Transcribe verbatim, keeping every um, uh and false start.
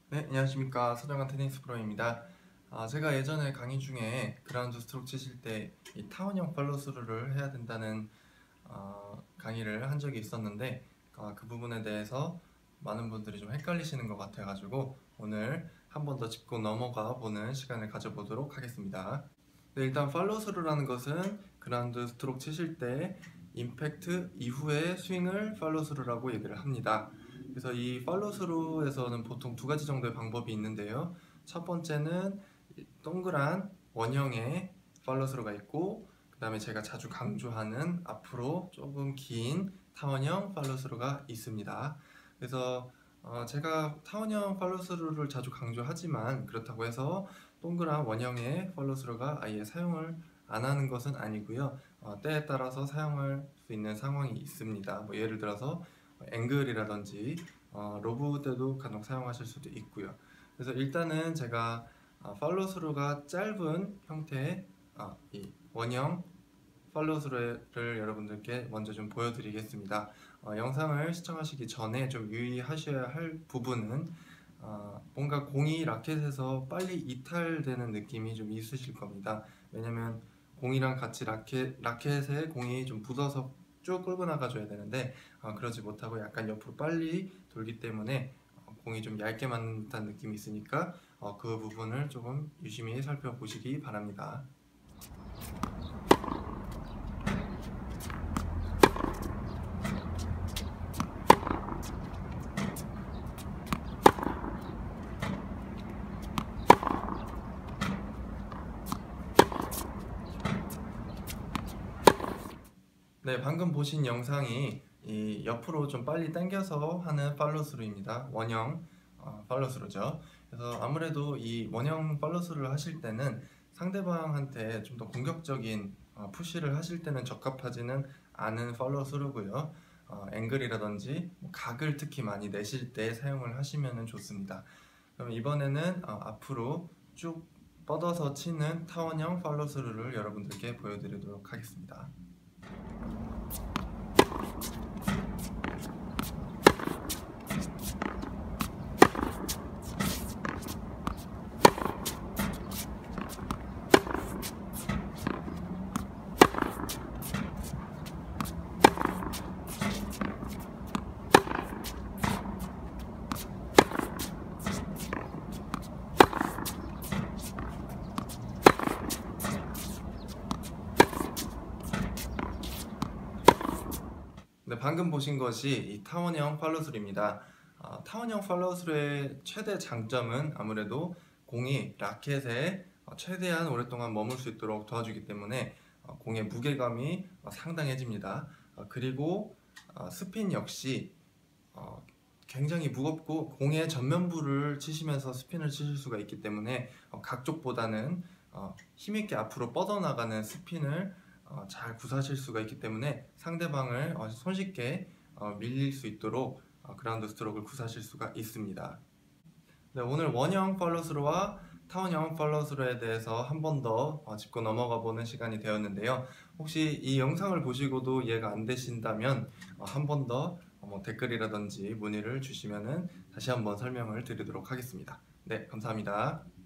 네, 안녕하십니까. 서정환 테니스 프로입니다. 아, 제가 예전에 강의 중에 그라운드 스트로크 치실 때 이 타원형 팔로스루를 해야 된다는 어, 강의를 한 적이 있었는데 어, 그 부분에 대해서 많은 분들이 좀 헷갈리시는 것 같아가지고 오늘 한 번 더 짚고 넘어가 보는 시간을 가져보도록 하겠습니다. 네, 일단 팔로스루라는 것은 그라운드 스트로크 치실 때 임팩트 이후의 스윙을 팔로스루라고 얘기를 합니다. 그래서 이 팔로스루에서는 보통 두 가지 정도의 방법이 있는데요. 첫 번째는 동그란 원형의 팔로스루가 있고, 그 다음에 제가 자주 강조하는 앞으로 조금 긴 타원형 팔로스루가 있습니다. 그래서 어 제가 타원형 팔로스루를 자주 강조하지만 그렇다고 해서 동그란 원형의 팔로스루가 아예 사용을 안 하는 것은 아니고요. 어 때에 따라서 사용할 수 있는 상황이 있습니다. 뭐 예를 들어서 앵글이라든지 어 로브 때도 간혹 사용하실 수도 있고요. 그래서 일단은 제가 어 팔로스루가 짧은 형태의 어 이 원형 팔로스루를 여러분들께 먼저 좀 보여드리겠습니다. 어, 영상을 시청하시기 전에 좀 유의하셔야 할 부분은 어, 뭔가 공이 라켓에서 빨리 이탈되는 느낌이 좀 있으실 겁니다. 왜냐면 공이랑 같이 라켓, 라켓에 공이 좀 붙어서 쭉 끌고 나가줘야 되는데 어, 그러지 못하고 약간 옆으로 빨리 돌기 때문에 어, 공이 좀 얇게 맞는 듯한 느낌이 있으니까 어, 그 부분을 조금 유심히 살펴보시기 바랍니다. 네, 방금 보신 영상이 이 옆으로 좀 빨리 당겨서 하는 팔로스루입니다. 원형 어, 팔로스루죠. 그래서 아무래도 이 원형 팔로스루를 하실 때는 상대방한테 좀 더 공격적인 어, 푸시를 하실 때는 적합하지는 않은 팔로스루고요. 어, 앵글이라든지 뭐 각을 특히 많이 내실 때 사용을 하시면 좋습니다. 그럼 이번에는 어, 앞으로 쭉 뻗어서 치는 타원형 팔로스루를 여러분들께 보여드리도록 하겠습니다. 네, 방금 보신 것이 이 타원형 팔로스루입니다. 어, 타원형 팔로스루의 최대 장점은 아무래도 공이 라켓에 어, 최대한 오랫동안 머물 수 있도록 도와주기 때문에 어, 공의 무게감이 어, 상당해집니다. 어, 그리고 어, 스핀 역시 어, 굉장히 무겁고 공의 전면부를 치시면서 스핀을 치실 수가 있기 때문에 어, 각쪽보다는 어, 힘있게 앞으로 뻗어나가는 스핀을 어, 잘 구사하실 수가 있기 때문에 상대방을 어, 손쉽게 어, 밀릴 수 있도록 어, 그라운드 스트로크를 구사하실 수가 있습니다. 네, 오늘 원형 팔로스루와 타원형 팔로스루에 대해서 한 번 더 어, 짚고 넘어가 보는 시간이 되었는데요. 혹시 이 영상을 보시고도 이해가 안 되신다면 어, 한 번 더 뭐 댓글이라든지 문의를 주시면 다시 한번 설명을 드리도록 하겠습니다. 네, 감사합니다.